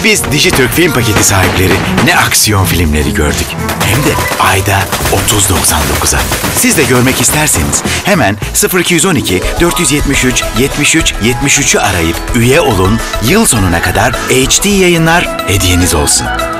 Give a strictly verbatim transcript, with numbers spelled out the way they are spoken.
Biz Dijitürk Film Paketi sahipleri ne aksiyon filmleri gördük. Hem de ayda otuz doksan dokuza. Siz de görmek isterseniz hemen sıfır iki on iki dört yetmiş üç yetmiş üç yetmiş üç'ü arayıp üye olun. Yıl sonuna kadar H D yayınlar hediyeniz olsun.